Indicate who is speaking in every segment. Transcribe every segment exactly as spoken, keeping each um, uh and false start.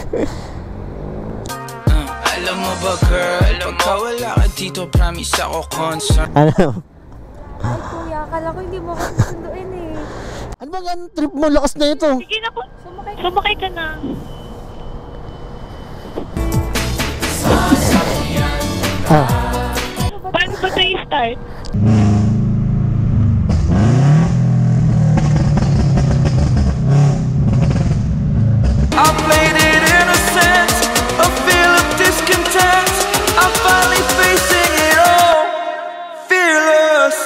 Speaker 1: Alam mo ba girl, pagka wala ka dito, promise ako concern.
Speaker 2: Ano?
Speaker 3: Ay kuya, akala ko hindi mo ako susunduin eh.
Speaker 2: Ano ba ang trip mo? Lakas na ito.
Speaker 4: Sige na po,
Speaker 3: Sumakay ka.
Speaker 4: sumakay ka na.
Speaker 2: Ah.
Speaker 4: Paano ba tayo start?
Speaker 1: I played it innocent, a feel of discontent. I'm finally facing it all, fearless.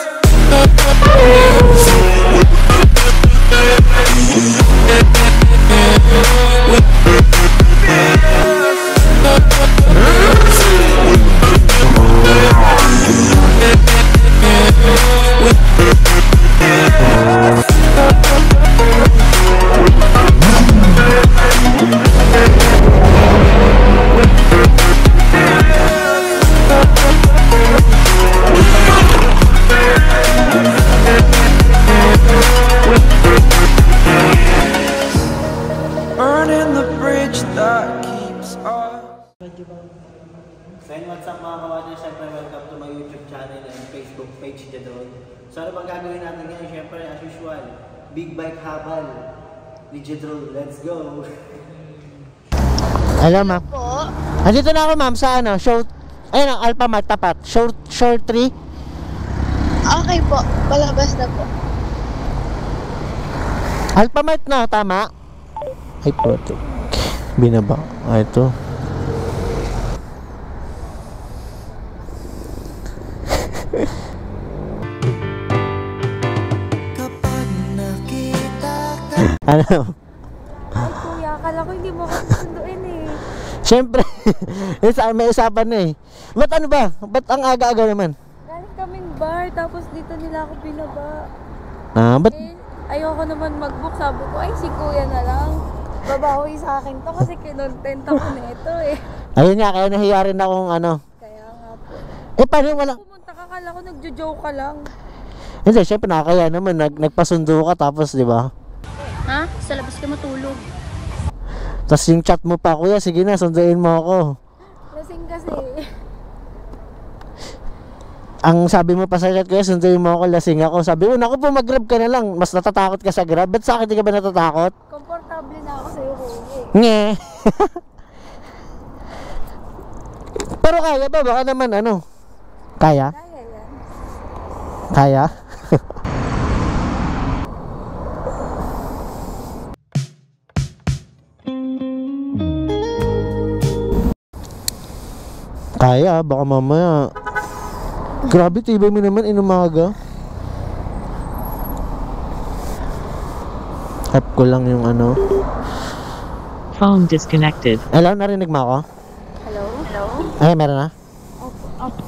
Speaker 1: Burning the bridge that keeps us.
Speaker 5: So yun, what's up mga kawanan? Siyempre, welcome to my YouTube channel and Facebook page Jadron. So ano bang gagawin natin ngayon? Siyempre, as usual, big bike habal ni Jadron. Let's go!
Speaker 2: Hello ma'am.
Speaker 4: Po?
Speaker 2: Andito na ako ma'am sa ano, short, ayun ang Alpha Mart tapat. Short, short three.
Speaker 4: Okay po, palabas na po.
Speaker 2: Alpha Mart na, tama? Ay po, ito. Binaba. Ah, ito.
Speaker 1: Kapag nakita ka.
Speaker 2: Ano?
Speaker 3: Ay kuya, akala ko hindi mo ako susunduin eh.
Speaker 2: Siyempre, may usapan na eh. Ba't ano ba? Ba't ang aga-aga naman?
Speaker 3: Galing kaming bar, tapos dito nila ako binaba.
Speaker 2: Ah, ba't?
Speaker 3: Eh, ayoko naman mag-book. Sabi ko, ay si kuya na lang. Babawi sa akin to kasi kinontent ako nito eh.
Speaker 2: Ayun nga, kaya nahiya rin akong ano.
Speaker 3: Kaya nga po.
Speaker 2: Eh, paano wala?
Speaker 3: Pumunta ka, akala ko nagjo-joke ka lang.
Speaker 2: Hindi, siyempre nakakaya naman. Nag, nagpasundo ka tapos, di ba?
Speaker 4: Ha? Sa labas ka matulog.
Speaker 2: Tapos yung chat mo pa, kuya, sige na, sunduin mo ako.
Speaker 3: Lasing kasi.
Speaker 2: Ang sabi mo pa sa chat, kuya, sunduin mo ako, lasing ako. Sabi mo, naku po, mag-grab ka na lang. Mas natatakot ka sa grab. Ba't sa akin di ka ba natatakot?
Speaker 3: Komportable na ako sa'yo kuya.
Speaker 2: Nge. Pero kaya ba? Baka naman ano? Kaya?
Speaker 3: Kaya yan.
Speaker 2: Kaya? Kaya, baka mamaya. Grabe, tibay mo naman inumaga. Tap ko lang yung ano.
Speaker 6: Phone disconnected.
Speaker 2: Hello, narinig mo ako?
Speaker 3: Hello? Hello?
Speaker 2: Ay, meron na?
Speaker 3: Opo. Opo.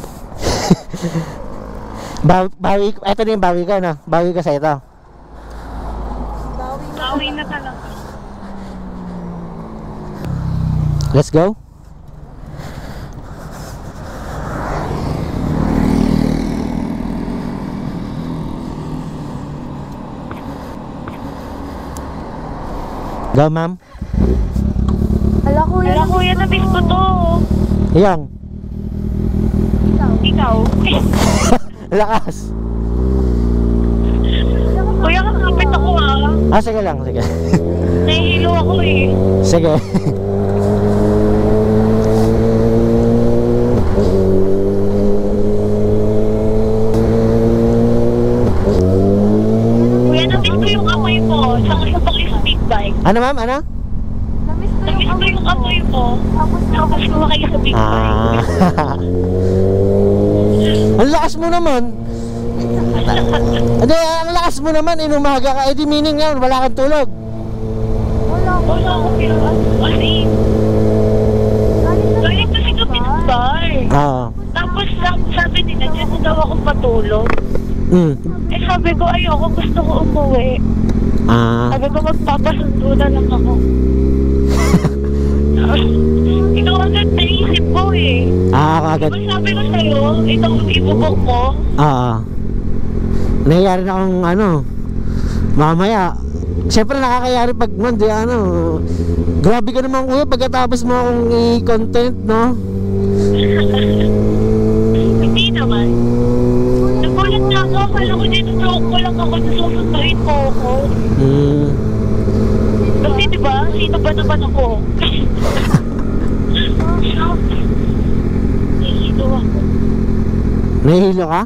Speaker 2: Bawi, bawi, eto na yung bawi ka na. Bawi ka sa ito.
Speaker 3: Bawi na.
Speaker 4: Bawi na talaga.
Speaker 2: Let's go. Go, ma'am.
Speaker 3: Hala kuya.
Speaker 4: Pero kuya, na-miss ko to.
Speaker 2: Iyang.
Speaker 4: Ikaw.
Speaker 2: Lakas.
Speaker 4: Kuya, kakapit ako ah.
Speaker 2: Ah, sige lang, sige.
Speaker 4: Nahihilo ako eh.
Speaker 2: Sige.
Speaker 4: Kuya, na-miss ko yung amoy mo. Saka sa paki-speed bike.
Speaker 2: Ano, ma'am? Ano?
Speaker 3: Namiss ko
Speaker 4: Na-miss
Speaker 3: yung
Speaker 4: ko yung amoy mo.
Speaker 3: Tapos
Speaker 4: Tapos sumakay sa big bike.
Speaker 2: Ah. Ang lakas mo naman. Hindi, ang lakas mo naman. Inumaga ka. Eh, di meaning nga, wala kang tulog.
Speaker 3: wala ko.
Speaker 4: Wala ako pinaka. Kasi,
Speaker 3: Galing na
Speaker 4: galing kasi kami ng bar.
Speaker 2: Oo.
Speaker 4: Tapos sa- sabi nila, dyan na daw ako patulog.
Speaker 2: Mm.
Speaker 4: Eh sabi ko, ayoko, gusto ko umuwi.
Speaker 2: Ah.
Speaker 4: Sabi ko, magpapasundo na lang ako. Ikaw agad naisip ko eh.
Speaker 2: Ah, agad.
Speaker 4: Diba sabi ko sa'yo, itong ibubok mo,
Speaker 2: Ah. Nangyayari na akong ano. Mamaya, Siyempre nakakayari pag man, di ano. Grabe ka naman kuya pagkatapos mo akong i-content, no?
Speaker 4: Hindi naman. Nagulat na ako. Akala ko dito joke ko lang ako. Nasusunduin mo ako.
Speaker 2: Hmm.
Speaker 4: Kasi diba, sino ba naman ako? Nahihilo ako.
Speaker 2: Nahihilo ka?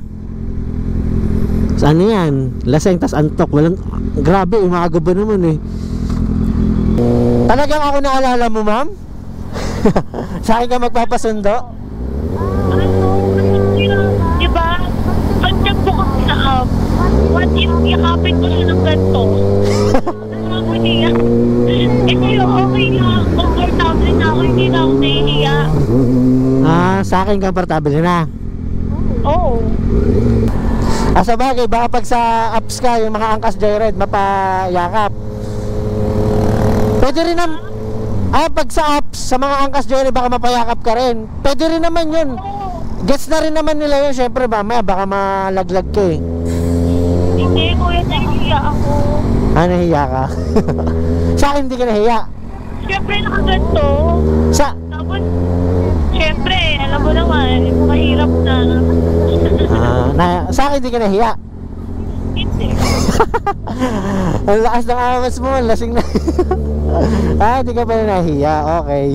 Speaker 2: Sa ano yan? Laseng tas antok. Walang... Grabe, umaga ba naman eh. Talagang ako naalala mo, ma'am? Sa akin ka magpapasundo?
Speaker 4: Ano? Diba? Pag nagbukas sa app, what if yakapin ko siya ng ganito? Ano niya? Eh kayo, okay na. Comfortable na ako. Hindi na ako nahihiya.
Speaker 2: Ah, sa akin komportable na.
Speaker 4: Oo.
Speaker 2: Ah, sa bagay, baka pag sa apps ka, yung mga angkas joyride, mapayakap. Pwede rin naman, ah, pag sa apps, sa mga angkas joyride, baka mapayakap ka rin. Pwede rin naman yun. Gets na rin naman nila yun, syempre ba, mamaya baka malaglag ka eh.
Speaker 4: Hindi, kuya, nahihiya ako.
Speaker 2: Ah, nahiya ka? Sa akin, hindi ka nahiya.
Speaker 4: Siyempre, nakaganto.
Speaker 2: Sa,
Speaker 4: Tapos, siyempre, alam mo naman, mahirap na.
Speaker 2: ah, na, sa akin, hindi ka nahiya.
Speaker 4: Hindi.
Speaker 2: Ang lakas ng amas mo, lasing na. Ah, hindi ka pala nahiya, okay.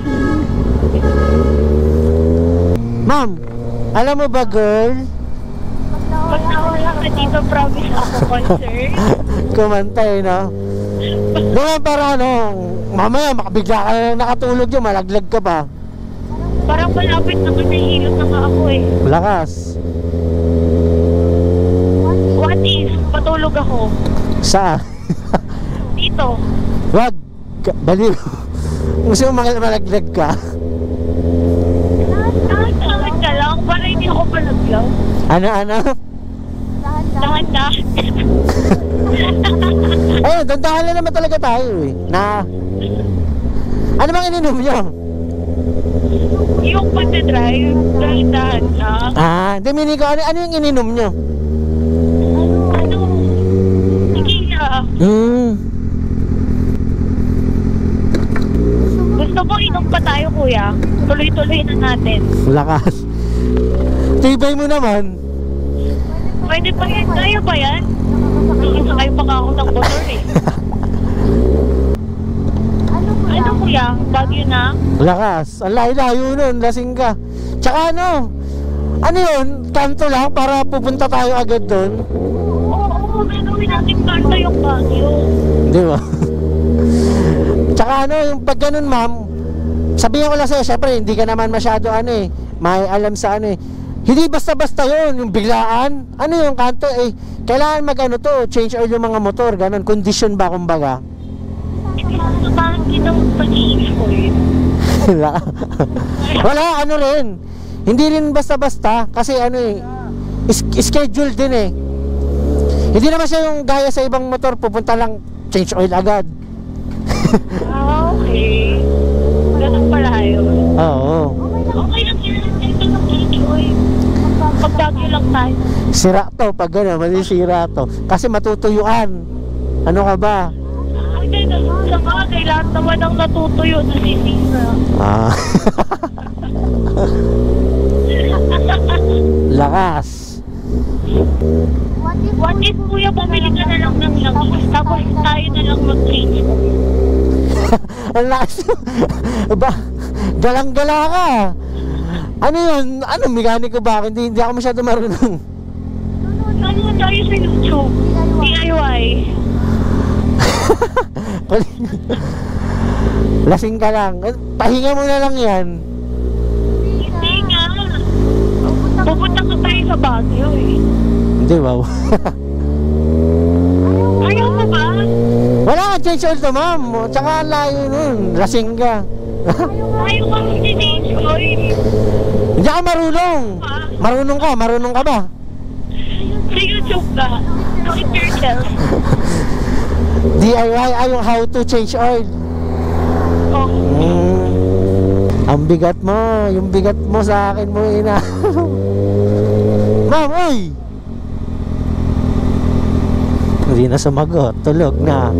Speaker 2: Ma'am, alam mo ba girl?
Speaker 4: Pag nawala ka dito, promise ako, concert.
Speaker 2: Kumantay, no? Diba para ano, mamaya makabigla ka na nakatulog yun, malaglag ka pa.
Speaker 4: Parang malapit naman nahihilot na nga ako eh.
Speaker 2: Lakas.
Speaker 4: What if, patulog ako?
Speaker 2: Sa?
Speaker 4: Dito.
Speaker 2: Wag, ka- baliw. Gusto mo mal- malaglag ka?
Speaker 4: Dahan-dahan ka lang, para hindi ako malaglaw.
Speaker 2: Ano, ano?
Speaker 4: Dahan-dahan.
Speaker 2: Ayun, dandahan na naman talaga tayo eh. Na, ano bang ininom nyo?
Speaker 4: Yung pagdadrive, dahan-dahan ka.
Speaker 2: Ah, hindi, mini ko, ano, ano yung ininom nyo?
Speaker 4: Ano? Tequila.
Speaker 2: Hmm,
Speaker 4: Gusto mo inom pa tayo, kuya? Tuloy-tuloy na natin.
Speaker 2: lakas. Tibay mo naman.
Speaker 4: Pwede pa yan? Kaya ba yan? Nakasakay pa nga ako ng motor eh. Ano kuya? Bagyo na?
Speaker 2: Lakas. Ang layo-layo nun, lasing ka. Tsaka ano, ano yun, kanto lang para pupunta tayo agad doon.
Speaker 4: Oo, oo, gagawin natin kanto yung bagyo.
Speaker 2: Di ba? Tsaka ano, yung pag ganun ma'am, sabihin ko lang sa'yo, syempre hindi ka naman masyado ano eh, may alam sa ano eh. Hindi basta-basta yun, yung biglaan. Ano yung kanto eh, kailangan mag ano to, change oil yung mga motor, ganun, condition ba kumbaga.
Speaker 4: Hindi ako parang ginawang pag-iis ko eh.
Speaker 2: Wala. Wala, ano rin. Hindi rin basta-basta, kasi ano eh, is- schedule din eh. Hindi naman siya yung gaya sa ibang motor, pupunta lang, change oil agad.
Speaker 4: Ah, okay. Ganun pala yun.
Speaker 2: Oo.
Speaker 4: Okay lang yun. Ito lang enjoy. Pagdagyo lang tayo.
Speaker 2: Sira to, pag gano'n, masisira to. Kasi matutuyuan. Ano ka ba?
Speaker 4: Ay, sa bagay, lahat naman ang natutuyo na sisira.
Speaker 2: Ah. Lakas.
Speaker 4: What if kuya, bumili ka na lang ng langis, tapos tayo na lang mag-change.
Speaker 2: Ang lakas. Ba, galang-gala ka. Ano yun? Ano, mekaniko ba? Hindi, hindi ako masyado marunong.
Speaker 4: Ano tayo sa YouTube? D I Y.
Speaker 2: Lasing ka lang. Pahinga mo na lang yan.
Speaker 4: Hindi nga. Pupunta ka tayo sa Baguio eh.
Speaker 2: Hindi, wow.
Speaker 4: Ayaw mo ba?
Speaker 2: Wala ka, change oil to, ma'am. Tsaka ang layo nun. Lasing ka.
Speaker 4: Ayaw ka mag-change oil.
Speaker 2: Hindi ka marunong. Marunong ka, marunong ka ba?
Speaker 4: Sa YouTube ka. Do it yourself.
Speaker 2: D I Y ay yung how to change oil.
Speaker 4: Oh.
Speaker 2: Mm. Ang bigat mo, yung bigat mo sa akin mo ina. Ma'am, oy! Hindi na sumagot. Tulog na.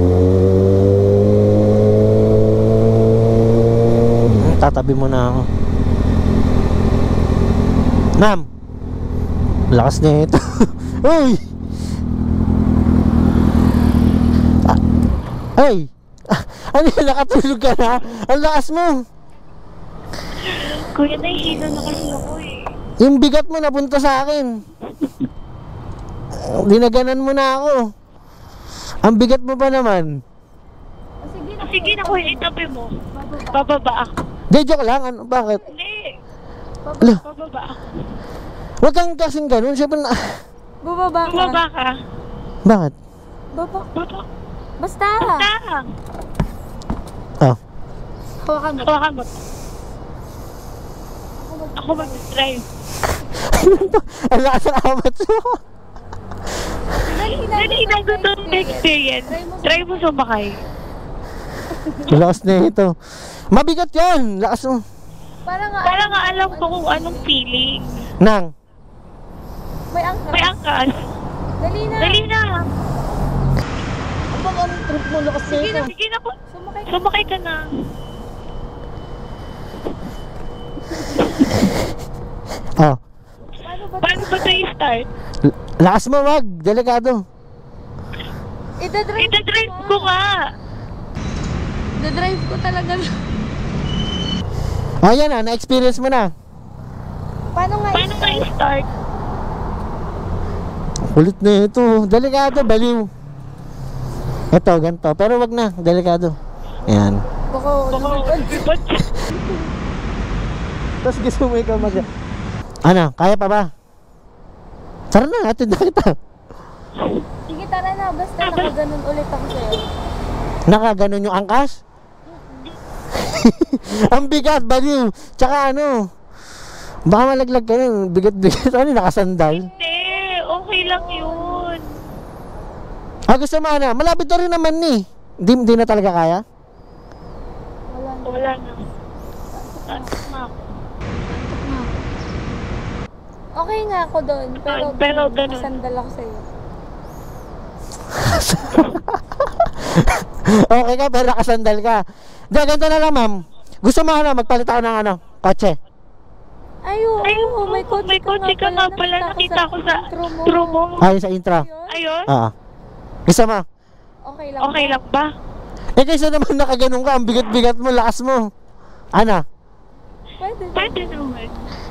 Speaker 2: Tatabi mo na ako. Ma'am, lakas na ito. Uy! Ah, ay! Ah, ano yun? Nakatulog ka na? Ang lakas mo!
Speaker 4: Kuya, nahihilo na kasi ako eh.
Speaker 2: Yung bigat mo napunta sa akin. Dinaganan mo na ako. Ang bigat mo pa naman.
Speaker 3: Sige na.
Speaker 4: Sige na kuya, itabi mo. Bababa ako.
Speaker 2: Di, joke lang. Ano, bakit?
Speaker 4: Hindi.
Speaker 2: Ala,
Speaker 4: Bababa ako.
Speaker 2: wag kang kasing ganun. Siyempre na...
Speaker 3: Bubaba ka.
Speaker 4: Bababa ka.
Speaker 2: Bakit?
Speaker 3: Baba.
Speaker 4: Baba.
Speaker 3: Basta.
Speaker 4: Basta.
Speaker 2: Oh.
Speaker 3: Hawakan mo.
Speaker 4: Hawakan mo. Ako mag-drive.
Speaker 2: Ang lakas ng amat mo.
Speaker 3: Dali na.
Speaker 4: Dali na gusto ng experience. Try mo sumakay.
Speaker 2: Lakas na ito. Mabigat yan. Lakas mo.
Speaker 3: Para nga.
Speaker 4: Para nga alam ko kung anong feeling.
Speaker 2: Nang.
Speaker 3: May angkas.
Speaker 4: May angkas.
Speaker 3: Dali na.
Speaker 4: Dali na.
Speaker 2: Ang bang ang trip mo? Lakas na
Speaker 4: Sige
Speaker 2: ito.
Speaker 4: na, sige na po.
Speaker 3: Sumakay ka.
Speaker 4: Sumakay ka na.
Speaker 2: Oh.
Speaker 3: Paano ba?
Speaker 4: Paano ba tayo start?
Speaker 2: L- Lakas mo, wag. Delikado.
Speaker 3: Ida-drive.
Speaker 4: Ita-drive ko nga.
Speaker 3: Ida-drive ko talaga.
Speaker 2: Oh, yan na. Na-experience mo na.
Speaker 3: Paano nga?
Speaker 4: Paano tayo start?
Speaker 2: Kulit na ito. Delikado. Baliw. Ito, ganito. Pero wag na. Delikado. Ayan.
Speaker 3: Baka
Speaker 4: Baka, ba't?
Speaker 2: Tapos gusto mo ikaw mag... Ano? Kaya pa ba? Tara na. Atid na kita.
Speaker 3: Sige, tara na. Basta nakaganon ulit ako sa'yo.
Speaker 2: Nakaganon yung angkas? Ang bigat, baliw. Tsaka ano, baka malaglag ka nun. Bigat-bigat. Ano, nakasandal?
Speaker 4: Hindi. Okay lang yun.
Speaker 2: Ah, gusto mo ano? Malapit na rin naman ni. Hindi, hindi na talaga kaya?
Speaker 3: Wala na.
Speaker 4: Wala na. Antok na ako.
Speaker 3: Okay nga ako doon. Pero,
Speaker 4: Ay, pero ganun.
Speaker 3: sandal ako sa'yo.
Speaker 2: Okay ka, pero nakasandal ka. Di, ganito na lang, ma'am. Gusto mo ano, magpalit ako ng ano, kotse?
Speaker 3: Ay, oo.
Speaker 4: Ay,
Speaker 3: Oh, may kotse,
Speaker 4: may kotse ka nga pala. Nakita ko sa
Speaker 3: intro mo.
Speaker 4: intro mo.
Speaker 2: Ay, sa intro.
Speaker 3: Yun?
Speaker 4: Ayun.
Speaker 2: Oo. Gusto mo?
Speaker 3: Okay lang.
Speaker 4: Okay lang ba?
Speaker 2: Eh, kaysa naman nakaganon ka, ang bigat-bigat mo, lakas mo. Ano?
Speaker 3: Pwede.
Speaker 4: Pwede naman.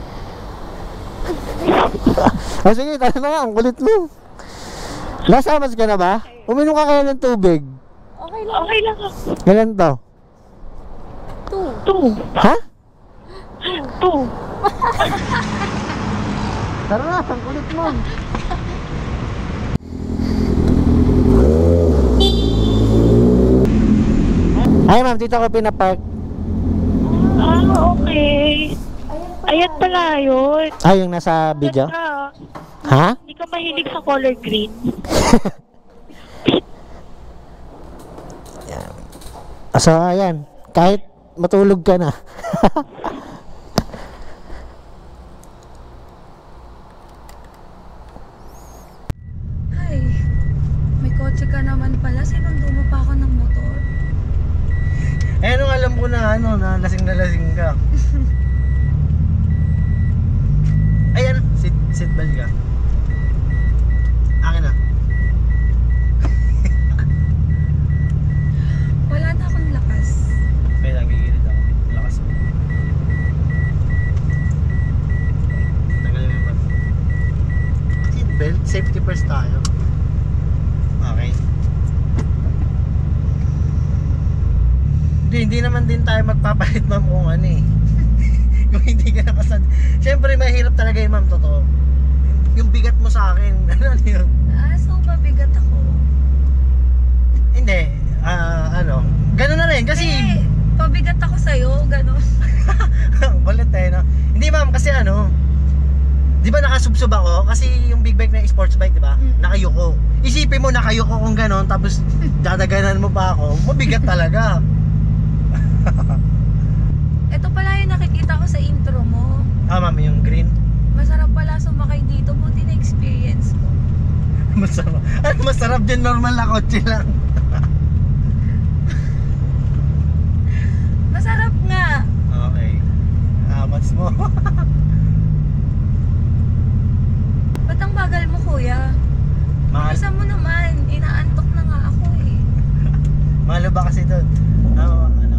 Speaker 2: O sige, tara na nga, ang kulit mo. Nasamas ka na ba? Uminom ka kaya ng tubig.
Speaker 3: Okay lang.
Speaker 4: Okay lang ako.
Speaker 2: Kailan to?
Speaker 3: Two.
Speaker 4: Two.
Speaker 2: Ha?
Speaker 4: Two.
Speaker 2: Tara na, ang kulit mo. Ay ma'am, dito ako pinapark.
Speaker 4: Ah, okay. Ayan pala yun.
Speaker 2: Ah, yung nasa video?
Speaker 4: Ganda.
Speaker 2: Ha?
Speaker 4: Hindi ka mahilig sa color green.
Speaker 2: So, ayan. Kahit matulog ka na.
Speaker 3: Ay, may kotse ka naman pala. Sinundo mo pa ako ng motor.
Speaker 2: Eh, nung alam ko na ano, na lasing na lasing ka. Ayan, sit, sit belt ka. Akin na.
Speaker 3: Wala na akong lakas.
Speaker 2: May nagigilid ako. Lakas mo. Tagalin mo ba? Seat belt, safety first tayo. Okay. Hindi, hindi naman din tayo magpapalit ma'am kung ano eh. Kung hindi ka nakasad. Siyempre mahirap talaga yun ma'am, totoo. Yung bigat mo sa akin, ano yun?
Speaker 3: Ah, so mabigat ako.
Speaker 2: Hindi, ah, ano, gano'n na rin kasi...
Speaker 3: Eh, pabigat ako sa'yo, gano'n.
Speaker 2: Kulit eh, no? Hindi ma'am, kasi ano, di ba nakasubsob ako? Kasi yung big bike na sports bike, di ba?
Speaker 3: Mm.
Speaker 2: Nakayuko. Isipin mo, nakayuko kung gano'n, tapos dadaganan mo pa ako, mabigat talaga.
Speaker 3: Ito pala yung nakikita ko sa intro mo.
Speaker 2: Ah, ma'am, yung green.
Speaker 3: Masarap pala sumakay dito, buti na experience ko.
Speaker 2: Masarap. Ano masarap din, normal na kotse lang.
Speaker 3: Masarap nga.
Speaker 2: Okay. Amats mo.
Speaker 3: Ba't ang bagal mo, kuya?
Speaker 2: Mahal.
Speaker 3: Bilisan mo naman. Inaantok na nga ako eh.
Speaker 2: Mahalo ba kasi doon? Ah, ano?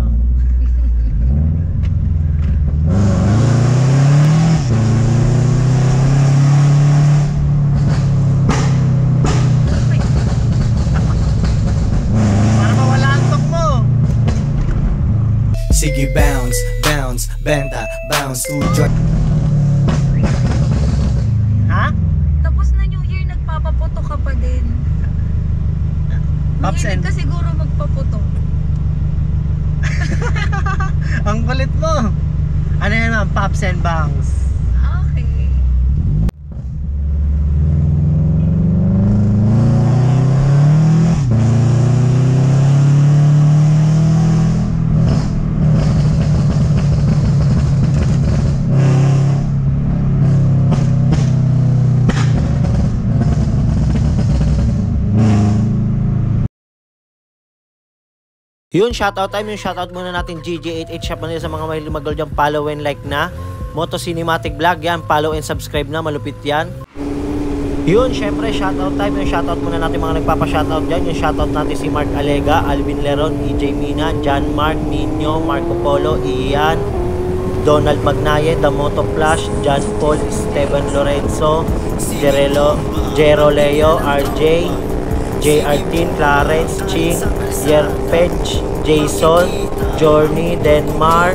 Speaker 2: Para mawala ang tok mo.
Speaker 7: Sige bounce, bounce, benta, bounce to joy.
Speaker 2: Ha?
Speaker 3: Tapos na New Year, nagpapaputo ka pa din.
Speaker 2: Pops
Speaker 3: Mahilig
Speaker 2: and...
Speaker 3: ka siguro magpaputo.
Speaker 2: Ang kulit mo. Ano yan ma'am? Pops and bangs.
Speaker 3: Okay.
Speaker 5: Yun, shoutout time. Yung shoutout muna natin G G eight eight Shop Manila sa mga mahilig mag-gold dyan. Follow and like na. Moto Cinematic Vlog yan. Follow and subscribe na. Malupit yan. Yun, syempre shoutout time. Yung shoutout muna natin mga nagpapa-shoutout dyan. Yung shoutout natin si Mark Alega, Alvin Leron, E J Mina, John Mark, Nino, Marco Polo, Ian, Donald Magnaye, The Moto Flash, John Paul, Esteban Lorenzo, Jerelo, Jero Leo, R J, J R T, Clarence, Ching, Yerpech, Jason, Journey, Denmark,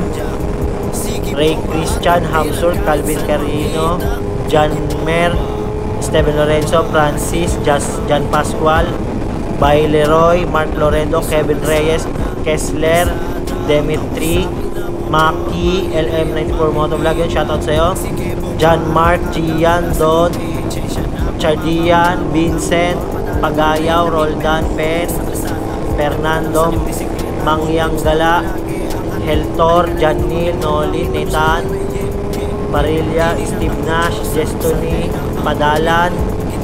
Speaker 5: Ray Christian, Hamsur, Calvin Carino, John Mer, Esteban Lorenzo, Francis, Just, John Pascual, Bay Leroy, Mark Lorenzo, Kevin Reyes, Kessler, Dimitri, Maki, L M ninety-four Motovlog, yun, shoutout sa'yo. John Mark, Gian, Don, Chardian, Vincent, Pagayaw, Roldan, Pen, Fernando, Mangyang-Gala, Heltor, Janil, Nolin, Nathan, Barilla, Steve Nash, Destiny, Padalan,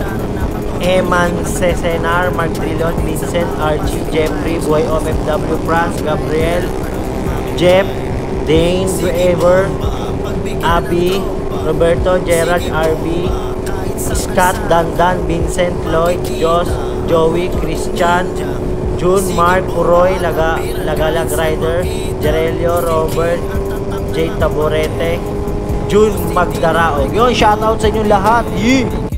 Speaker 5: Eman Cesenar, Mark Trilon, Vincent, Archie, Jeffrey, Boy of F W, France, Gabriel, Jeff, Dane, Ever, Abby, Roberto, Gerald, R B, Scott, Dandan, Vincent, Lloyd, Josh, Joey, Christian, June, Mark, Puroy, Laga, Lagalag Rider, Jerelio, Robert, J. Taborete, June Magdaraog. Yun, shoutout sa inyo lahat. Yee!